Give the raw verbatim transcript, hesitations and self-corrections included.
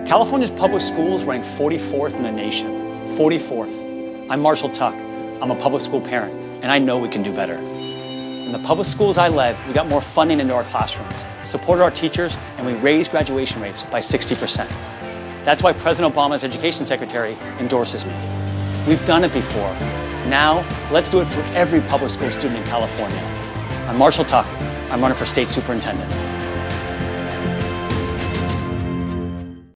California's public schools rank forty-fourth in the nation. forty-fourth. I'm Marshall Tuck. I'm a public school parent, and I know we can do better. In the public schools I led, we got more funding into our classrooms, supported our teachers, and we raised graduation rates by sixty percent. That's why President Obama's education secretary endorses me. We've done it before. Now, let's do it for every public school student in California. I'm Marshall Tuck. I'm running for state superintendent.